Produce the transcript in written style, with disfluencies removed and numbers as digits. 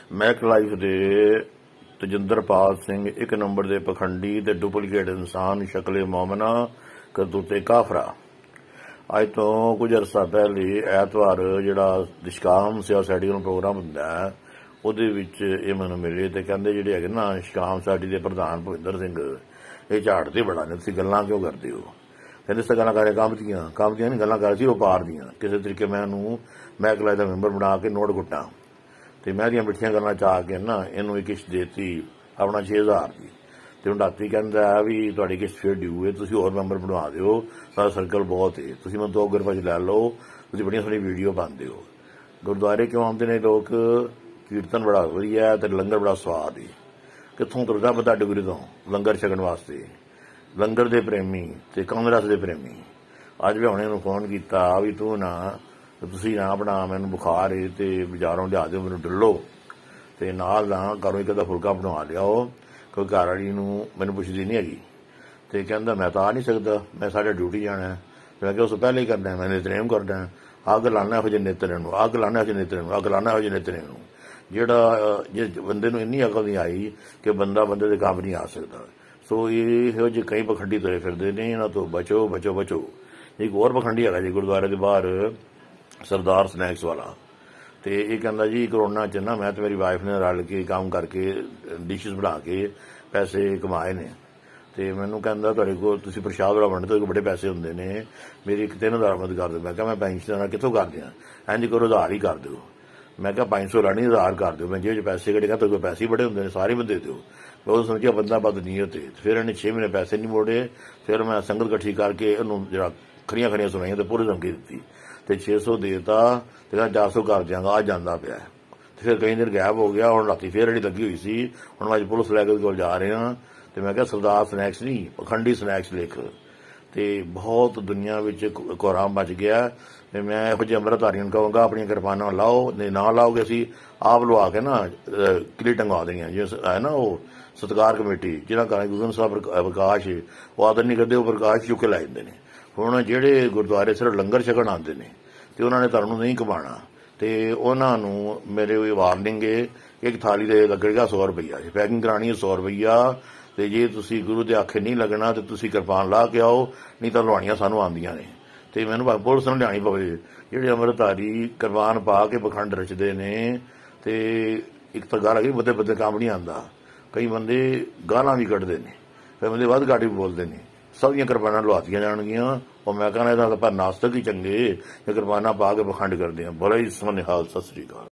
Mac life दे तजिंदरपाल सिंह एक नंबर के पखंडी ते डुप्लीकेट इंसान शक्ले मोमना करतूते काफरा। अज तो कुछ अरसा पहले ऐतवार जिहड़ा निष्काम सेवा सोसायटी का प्रोग्राम हुंदा है ਉਹਦੇ ਵਿੱਚ ਇਹ ਮੈਨੂੰ ਮਿਲੇ ਤੇ ਕਹਿੰਦੇ ਜਿਹੜੇ ਹੈਗੇ ਨਾ ਨਿਸ਼ਕਾਮ ਸੋਸਾਇਟੀ ਦੇ ਪ੍ਰਧਾਨ ਭਵਿੰਦਰ ਸਿੰਘ ਇਹ ਝਾੜਦੇ ਬੜਾ ਨੇ, ਤੁਸੀਂ ਗੱਲਾਂ ਕਿਉਂ ਕਰਦੇ ਹੋ? ਕਹਿੰਦੇ ਇਸ ਗੱਲਾਂ ਕਰੇ ਕੰਮ ਦੀਆਂ ਨਹੀਂ ਗੱਲਾਂ ਕਰ ਸੀ ਵਪਾਰ ਦੀਆਂ। ਕਿਸੇ ਤਰੀਕੇ ਮੈਂ ਇਹਨੂੰ ਮੈਕ ਲਾਈਫ ਦਾ ਮੈਂਬਰ ਬਣਾ ਕੇ ਨੋਟ ਗੁੱਟਾਂ ਤੇ ਮੈਂ ਇਹਦੀਆਂ ਮਿੱਠੀਆਂ ਗੱਲਾਂ ਚਾਹ ਕੇ ਨਾ ਇਹਨੂੰ ਕਿਸ਼ਤ ਦੇਤੀ ਆਪਣਾ 6000 ਦੀ। ਤੇ ਹੁਣ ਰਾਤੀ ਕਹਿੰਦਾ ਵੀ ਤੁਹਾਡੀ ਕਿਸ਼ਤ ਫਿਰ ਡਿਊ ਹੈ, ਤੁਸੀਂ ਹੋਰ ਮੈਂਬਰ ਬਣਵਾ ਦਿਓ, ਸਾਡਾ ਸਰਕਲ ਬਹੁਤ ਹੈ, ਤੁਸੀਂ ਮੈਨੂੰ 2 ਗਰੁੱਪਾਂ 'ਚ ਲੈ ਲਓ, ਤੁਸੀਂ ਬੜੀਆਂ ਸੋਹਣੀ ਵੀਡੀਓ ਪਾਉਂਦੇ ਹੋ। ਗੁਰਦੁਆਰੇ ਕਿਉਂ ਆਉਂਦੇ ਨੇ ਲੋਕ? ਕੀਰਤਨ बड़ा वधिया ते लंगर बड़ा स्वाद है। कितों तुरदा पता डुगरी तो लंगर छकण वास्ते, लंगर दे प्रेमी ते कांग्रेस दे प्रेमी। अज भी हुणे नूं फोन कीता भी तू ना तुसीं ना बना, मैनूं बुखार है ते बाजारों लिया दिओ, मैनूं डुल्लो ते नाल ना घरों एक अद्धा फुलका बनवा लियाओ, कोई घर वाली नूं मैनूं पुछदी नहीं हैगी। ते कहंदा मैं तां आ नहीं सकदा, मैं साढ़े ड्यूटी जाना है। मैं किहा उस तो पहले ही करना है, मैं नितनेम करना है, अग लाना हो जे नेतरे नूं, अग लाना हो जे नेतरे नूं, अग लाना हो जे नेतरे नूं। ਜਿਹੜਾ ਜੇ ਬੰਦੇ ਨੂੰ ਇੰਨੀ ਅਕਲ ਨਹੀਂ ਆਈ ਕਿ ਬੰਦਾ ਬੰਦੇ ਦੇ ਕੰਮ ਨਹੀਂ ਆ ਸਕਦਾ। ਸੋ ਇਹੋ ਜਿਹੇ ਕਈ ਪਖੰਡੀ ਤੁਰੇ ਫਿਰਦੇ ਨੇ, ਇਹਨਾਂ ਤੋਂ ਬਚੋ ਬਚੋ ਬਚੋ। ਇੱਕ ਹੋਰ ਪਖੰਡੀ ਹੈਗਾ ਜੀ ਗੁਰਦੁਆਰੇ ਦੇ ਬਾਹਰ ਸਰਦਾਰ ਸਨੈਕਸ ਵਾਲਾ, ਤੇ ਇਹ ਕਹਿੰਦਾ ਜੀ ਕਰੋਨਾ 'ਚ ਨਾ ਮੈਂ ਤੇ ਮੇਰੀ ਵਾਈਫ ਨੇ ਰਲ ਕੇ ਕੰਮ ਕਰਕੇ ਡਿਸ਼ਜ਼ ਬਣਾ ਕੇ ਪੈਸੇ ਕਮਾਏ ਨੇ। ਤੇ ਮੈਨੂੰ ਕਹਿੰਦਾ ਤੁਹਾਡੇ ਕੋਲ ਤੁਸੀਂ ਪ੍ਰਸ਼ਾਦ ਵਾਲਾ ਵੰਡਦੇ, ਤੁਹਾਡੇ ਕੋਲ ਬੜੇ ਪੈਸੇ ਹੁੰਦੇ ਨੇ, ਮੇਰੀ 3000 ਮਦਦ ਕਰ ਦਿਓ। ਮੈਂ ਕਿਹਾ ਮੈਂ ਪੈਨਸ਼ਨ ਨਾਲ ਕਿੱਥੋਂ ਕਰ ਦਿਆਂ, ਇੰਝ ਕਰੋ ਉਧਾਰ ਹੀ ਕਰ ਦਿਓ। मैं क्या 500 लानी 1000 कर दो, मैं जेब पैसे कटे तो कोई पैसे बड़े होंगे सारे बंदे दो। मैं उस समझिया बंदा बद नीयत है। फिर इन्हें 6 महीने पैसे नहीं मोड़े। फिर मैं संगत कट्ठी करके जरा खड़िया खड़िया सुनाइया तो पूरी धमकी दी तो 600 देता तो 400 कर देंगा, आज जाता पाया। फिर कई दिन गैप हो गया, हम राती फिर रेडी लगी हुई सी, हम अज पुलिस लैके कोल जा रहे हैं। तो मैं क्या सरदार स्नैक्स नहीं पखंडी स्नैक्स लिख ते बहुत दुनिया में कोहराम मच गया। ਤੇ ਮੈਂ ਇਹੋ ਜਿਹੇ ਅੰਮ੍ਰਿਤਧਾਰੀਆਂ ਨੂੰ ਕਹਾਂਗਾ ਆਪਣੀਆਂ ਕਿਰਪਾਨਾਂ ਲਾਓ, ਨਹੀਂ ਨਾ ਲਾਓਗੇ ਅਸੀਂ ਆਪ ਲਵਾ ਕੇ ਨਾ ਕਿਲੀ ਟੰਗਾ ਦੇਣੀਆਂ। ਜਿਸ ਹੈ ਨਾ ਉਹ ਸਤਿਕਾਰ ਕਮੇਟੀ ਜਿਹਨਾਂ ਘਰਾਂ ਗੁਰੂ ਸਾਹਿਬ ਪ੍ਰਕਾਸ਼ ਉਹ ਆਦਰ ਨਹੀਂ ਕਰਦੇ, ਉਹ ਪ੍ਰਕਾਸ਼ ਚੁੱਕ ਕੇ ਲੈ ਜਾਂਦੇ ਨੇ। ਹੁਣ ਜਿਹੜੇ ਗੁਰਦੁਆਰੇ ਸਿਰਫ ਲੰਗਰ ਛਕਣ ਆਉਂਦੇ ਨੇ ਤੇ ਉਹਨਾਂ ਨੇ ਧਰਮ ਨੂੰ ਨਹੀਂ ਕਮਾਉਣਾ, ਤੇ ਉਹਨਾਂ ਨੂੰ ਮੇਰੇ ਵਾਰਨਿੰਗ ਹੈ, ਇੱਕ ਥਾਲੀ ਦੇ ਲੱਗੇਗਾ 100 ਰੁਪਈਆ, ਜੇ ਪੈਕਿੰਗ ਕਰਾਉਣੀ ਹੈ 100 ਰੁਪਈਆ। ਤੇ ਜੇ ਤੁਸੀਂ ਗੁਰੂ ਦੇ ਆਖੇ ਨਹੀਂ ਲੱਗਣਾ ਤੇ ਤੁਸੀਂ ਕਿਰਪਾਨ ਲਾ ਕੇ ਆਓ, ਨਹੀਂ ਤਾਂ ਲਵਾਉਣੀਆਂ ਸਾਨੂੰ ਆਉਂਦੀਆਂ ਨੇ। ਤੇ ਮੈਨੂੰ ਭਾਵੇਂ ਪੁਲਿਸ ਨੂੰ ਲਿਆਣੀ ਪਵੇ। ਜਿਹੜੇ ਅੰਮ੍ਰਿਤਧਾਰੀ ਕਿਰਪਾਨ ਪਾ ਕੇ ਪਖੰਡ ਰਚਦੇ ਨੇ, ਤੇ ਇੱਕ ਤਾਂ ਗੱਲ ਹੈਗੀ ਬੰਦੇ ਬੰਦੇ ਕੰਮ ਨਹੀਂ ਆਉਂਦਾ, ਕਈ ਬੰਦੇ ਗਾਲਾਂ ਵੀ ਕੱਢਦੇ ਨੇ, ਫਿਰ ਬੰਦੇ ਵੱਧ ਘੱਟ ਵੀ ਬੋਲਦੇ ਨੇ। ਸਭ ਦੀਆਂ ਕਿਰਪਾਨਾਂ ਲਵਾਤੀਆਂ ਜਾਣਗੀਆਂ। ਉਹ ਮੈਂ ਕਹਿੰਦਾ ਇਹਦਾ ਤਾਂ ਪਰ ਨਾਸਤਕ ਹੀ ਚੰਗੇ ਜੇ ਕਿਰਪਾਨਾਂ ਪਾ ਕੇ ਪਖੰਡ ਕਰਦੇ ਆ। ਬੜਾ ਹੀ ਸੋਹਣੇ ਹਾਲ। ਸਤਿ ਸ੍ਰੀ ਅਕਾਲ।